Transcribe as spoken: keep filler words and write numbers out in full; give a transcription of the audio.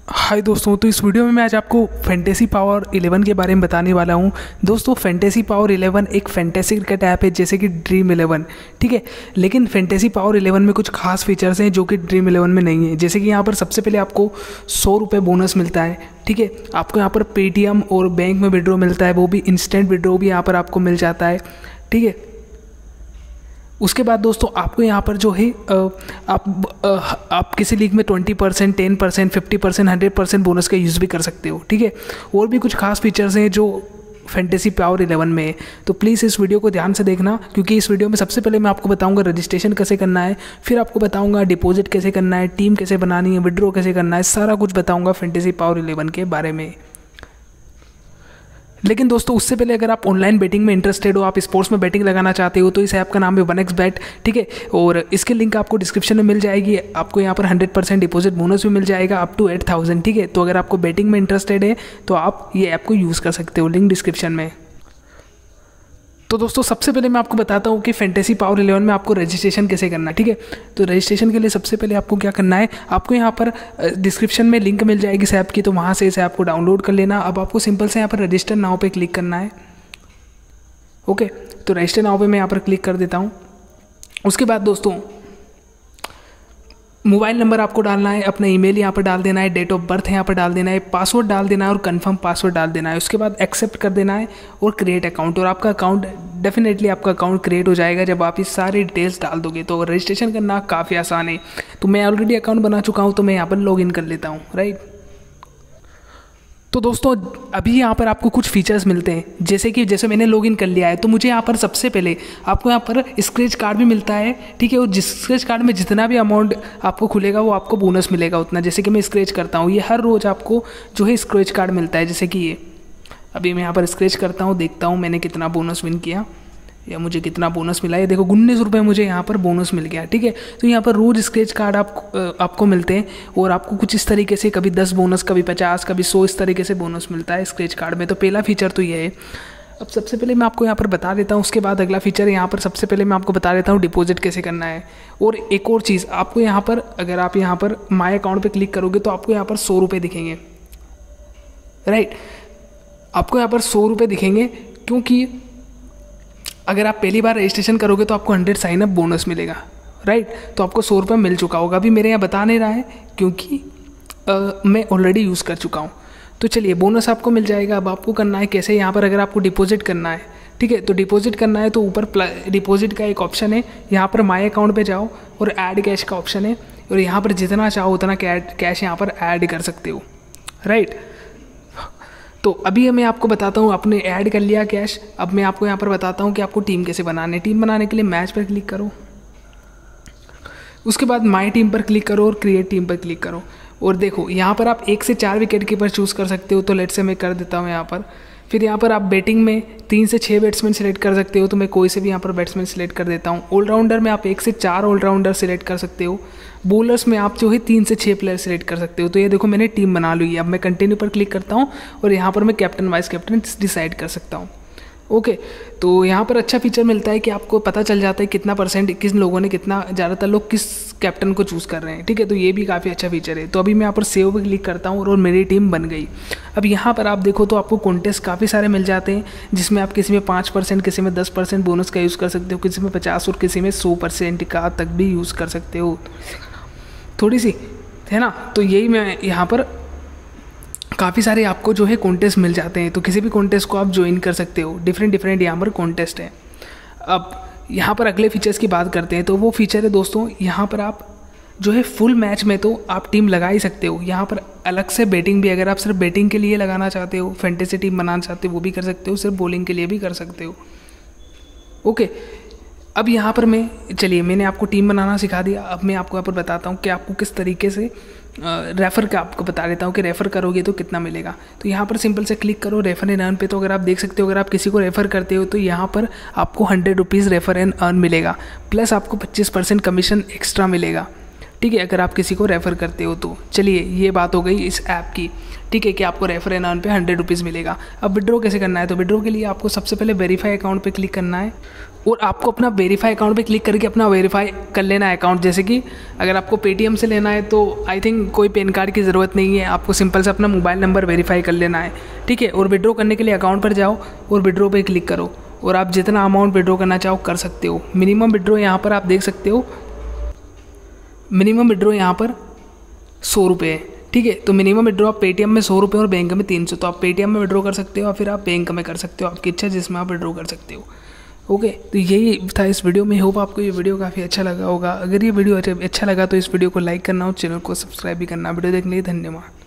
हाय दोस्तों, तो इस वीडियो में मैं आज आपको फैंटेसी पावर इलेवन के बारे में बताने वाला हूं। दोस्तों, फैंटेसी पावर इलेवन एक फैंटेसी क्रिकेट ऐप है जैसे कि ड्रीम इलेवन, ठीक है। लेकिन फैंटेसी पावर इलेवन में कुछ खास फीचर्स हैं जो कि ड्रीम इलेवन में नहीं है। जैसे कि यहाँ पर सबसे पहले आपको सौ रुपये बोनस मिलता है, ठीक है। आपको यहाँ पर पेटीएम और बैंक में विड्रॉ मिलता है, वो भी इंस्टेंट विड्रॉ भी यहाँ पर आपको मिल जाता है, ठीक है। उसके बाद दोस्तों आपको यहाँ पर जो है आप आप किसी लीग में twenty percent ten percent fifty percent hundred percent bonus का यूज़ भी कर सकते हो, ठीक है। और भी कुछ खास फीचर्स हैं जो फैंटेसी पावर इलेवन में है, तो प्लीज़ इस वीडियो को ध्यान से देखना, क्योंकि इस वीडियो में सबसे पहले मैं आपको बताऊंगा रजिस्ट्रेशन कैसे करना है, फिर आपको बताऊंगा डिपॉजिट कैसे करना है, टीम कैसे बनानी है, विड्रॉ कैसे करना है, सारा कुछ बताऊँगा फैंटेसी पावर इलेवन के बारे में। लेकिन दोस्तों उससे पहले अगर आप ऑनलाइन बेटिंग में इंटरेस्टेड हो, आप स्पोर्ट्स में बेटिंग लगाना चाहते हो, तो इस ऐप का नाम है वन एक्स बेट, ठीक है। और इसके लिंक आपको डिस्क्रिप्शन में मिल जाएगी। आपको यहाँ पर हंड्रेड परसेंट डिपॉजिट बोनस भी मिल जाएगा अप टू एट थाउजेंड, ठीक है। तो अगर आपको बेटिंग में इंटरेस्टेड है तो आप ये ऐप को यूज़ कर सकते हो, लिंक डिस्क्रिप्शन में। तो दोस्तों सबसे पहले मैं आपको बताता हूँ कि फैंटेसी पावर इलेवन में आपको रजिस्ट्रेशन कैसे करना है, ठीक है। तो रजिस्ट्रेशन के लिए सबसे पहले आपको क्या करना है, आपको यहाँ पर डिस्क्रिप्शन में लिंक मिल जाएगी इस ऐप की, तो वहाँ से इस ऐप को डाउनलोड कर लेना। अब आपको सिंपल से यहाँ पर रजिस्टर नाउ पे क्लिक करना है, ओके। तो रजिस्टर नाउ पे मैं यहाँ पर क्लिक कर देता हूँ। उसके बाद दोस्तों मोबाइल नंबर आपको डालना है, अपना ईमेल यहाँ पर डाल देना है, डेट ऑफ बर्थ यहाँ पर डाल देना है, पासवर्ड डाल देना है और कंफर्म पासवर्ड डाल देना है। उसके बाद एक्सेप्ट कर देना है और क्रिएट अकाउंट, और आपका अकाउंट डेफिनेटली आपका अकाउंट क्रिएट हो जाएगा जब आप ये सारी डिटेल्स डाल दोगे। तो रजिस्ट्रेशन करना काफ़ी आसान है। तो मैं ऑलरेडी अकाउंट बना चुका हूँ, तो मैं यहाँ पर लॉग इन कर लेता हूँ, राइट। तो दोस्तों अभी यहाँ पर आपको कुछ फीचर्स मिलते हैं, जैसे कि जैसे मैंने लॉगिन कर लिया है, तो मुझे यहाँ पर सबसे पहले आपको यहाँ पर स्क्रैच कार्ड भी मिलता है, ठीक है। और जिस स्क्रैच कार्ड में जितना भी अमाउंट आपको खुलेगा वो आपको बोनस मिलेगा उतना। जैसे कि मैं स्क्रैच करता हूँ, ये हर रोज़ आपको जो है स्क्रैच कार्ड मिलता है। जैसे कि ये अभी मैं यहाँ पर स्क्रैच करता हूँ, देखता हूँ मैंने कितना बोनस विन किया या मुझे कितना बोनस मिला है। देखो उन्नीस रुपये मुझे यहाँ पर बोनस मिल गया, ठीक है। तो यहाँ पर रोज़ स्क्रैच कार्ड आप आपको मिलते हैं और आपको कुछ इस तरीके से कभी दस बोनस, कभी पचास, कभी सौ, इस तरीके से बोनस मिलता है स्क्रैच कार्ड में। तो पहला फीचर तो ये है। अब सबसे पहले मैं आपको यहाँ पर बता देता हूँ, उसके बाद अगला फीचर यहाँ पर सबसे पहले मैं आपको बता देता हूँ डिपॉजिट कैसे करना है। और एक और चीज़ आपको यहाँ पर, अगर आप यहाँ पर माई अकाउंट पर क्लिक करोगे तो आपको यहाँ पर सौ रुपये दिखेंगे, राइट। आपको यहाँ पर सौ रुपये दिखेंगे क्योंकि अगर आप पहली बार रजिस्ट्रेशन करोगे तो आपको हंड्रेड साइन अप बोनस मिलेगा, राइट। तो आपको सौ रुपये मिल चुका होगा। अभी मेरे यहाँ बता नहीं रहा है क्योंकि आ, मैं ऑलरेडी यूज़ कर चुका हूँ। तो चलिए बोनस आपको मिल जाएगा। अब आपको करना है कैसे, यहाँ पर अगर आपको डिपॉजिट करना है, ठीक है, तो डिपॉजिट करना है तो ऊपर डिपॉजिट का एक ऑप्शन है, यहाँ पर माई अकाउंट पे जाओ और ऐड कैश का ऑप्शन है, और यहाँ पर जितना चाहो उतना कैश यहाँ पर ऐड कर सकते हो, राइट। तो अभी मैं आपको बताता हूँ, आपने ऐड कर लिया कैश। अब मैं आपको यहाँ पर बताता हूँ कि आपको टीम कैसे बनानी है। टीम बनाने के लिए मैच पर क्लिक करो, उसके बाद माई टीम पर क्लिक करो और क्रिएट टीम पर क्लिक करो। और देखो यहाँ पर आप एक से चार विकेट कीपर चूज़ कर सकते हो। तो लेट से मैं कर देता हूँ यहाँ पर। फिर यहाँ पर आप बैटिंग में तीन से छः बैट्समैन सेलेक्ट कर सकते हो, तो मैं कोई से भी यहाँ पर बैट्समैन सेलेक्ट कर देता हूँ। ऑलराउंडर में आप एक से चार ऑलराउंडर सेलेक्ट कर सकते हो। बॉलर्स में आप जो है तीन से छः प्लेयर सेलेक्ट कर सकते हो। तो ये देखो मैंने टीम बना ली है। अब मैं कंटिन्यू पर क्लिक करता हूँ और यहाँ पर मैं कैप्टन वाइस कैप्टन डिसाइड कर सकता हूँ, ओके। तो यहाँ पर अच्छा फीचर मिलता है कि आपको पता चल जाता है कितना परसेंट किस लोगों ने, कितना ज़्यादातर लोग किस कैप्टन को चूज़ कर रहे हैं, ठीक है। तो ये भी काफ़ी अच्छा फीचर है। तो अभी मैं यहाँ पर सेव पे क्लिक करता हूँ और मेरी टीम बन गई। अब यहाँ पर आप देखो तो आपको कॉन्टेस्ट काफ़ी सारे मिल जाते हैं, जिसमें आप किसी में पाँच परसेंट किसी में दस परसेंट बोनस का यूज़ कर सकते हो, किसी में पचास और किसी में सौ परसेंट का तक भी यूज़ कर सकते हो, थोड़ी सी है ना। तो यही मैं यहाँ पर काफ़ी सारे आपको जो है कॉन्टेस्ट मिल जाते हैं। तो किसी भी कॉन्टेस्ट को आप ज्वाइन कर सकते हो। डिफरेंट डिफरेंट यहाँ पर कॉन्टेस्ट है। अब यहाँ पर अगले फीचर्स की बात करते हैं। तो वो फीचर है दोस्तों, यहाँ पर आप जो है फुल मैच में तो आप टीम लगा ही सकते हो। यहाँ पर अलग से बैटिंग भी, अगर आप सिर्फ बैटिंग के लिए लगाना चाहते हो, फैंटेसी टीम बनाना चाहते हो, वो भी कर सकते हो। सिर्फ बॉलिंग के लिए भी कर सकते हो, ओके। अब यहाँ पर मैं, चलिए मैंने आपको टीम बनाना सिखा दिया। अब मैं आपको यहाँ पर बताता हूँ कि आपको किस तरीके से रेफ़र का आपको बता देता हूँ कि रेफ़र करोगे तो कितना मिलेगा। तो यहाँ पर सिंपल से क्लिक करो रेफ़र एंड अर्न पे। तो अगर आप देख सकते हो, अगर आप किसी को रेफ़र करते हो तो यहाँ पर आपको hundred rupees refer and earn मिलेगा, प्लस आपको पच्चीस परसेंट कमीशन एक्स्ट्रा मिलेगा, ठीक है, अगर आप किसी को रेफ़र करते हो तो। चलिए ये बात हो गई इस ऐप की, ठीक है, कि आपको रेफर एंड अर्न पे हंड्रेड रुपीज़ मिलेगा। अब विड्रॉ कैसे करना है, तो विड्रॉ के लिए आपको सबसे पहले वेरीफाई अकाउंट पे क्लिक करना है और आपको अपना वेरीफाई अकाउंट पे क्लिक करके अपना वेरीफाई कर लेना है अकाउंट। जैसे कि अगर आपको पेटीएम से लेना है तो आई थिंक कोई पैन कार्ड की ज़रूरत नहीं है, आपको सिंपल से अपना मोबाइल नंबर वेरीफाई कर लेना है, ठीक है। और विड्रॉ करने के लिए अकाउंट पर जाओ और विड्रॉ पे क्लिक करो और आप जितना अमाउंट विड्रॉ करना चाहो कर सकते हो। मिनिमम विड्रॉ यहाँ पर आप देख सकते हो, मिनिमम विड्रॉ यहाँ पर सौ रुपये है, ठीक है। तो मिनिमम विड्रॉ आप पेटीएम में सौ रुपये और बैंक में तीन सौ, तो आप पेटीएम में विड्रॉ कर सकते हो या फिर आप बैंक में कर सकते हो, आपकी इच्छा जिसमें आप विड्रॉ कर सकते हो। ओके, तो यही था इस वीडियो में। होप आपको ये वीडियो काफ़ी अच्छा लगा होगा। अगर ये वीडियो अच्छा लगा तो इस वीडियो को लाइक करना और चैनल को सब्सक्राइब भी करना। वीडियो देखने के लिए धन्यवाद।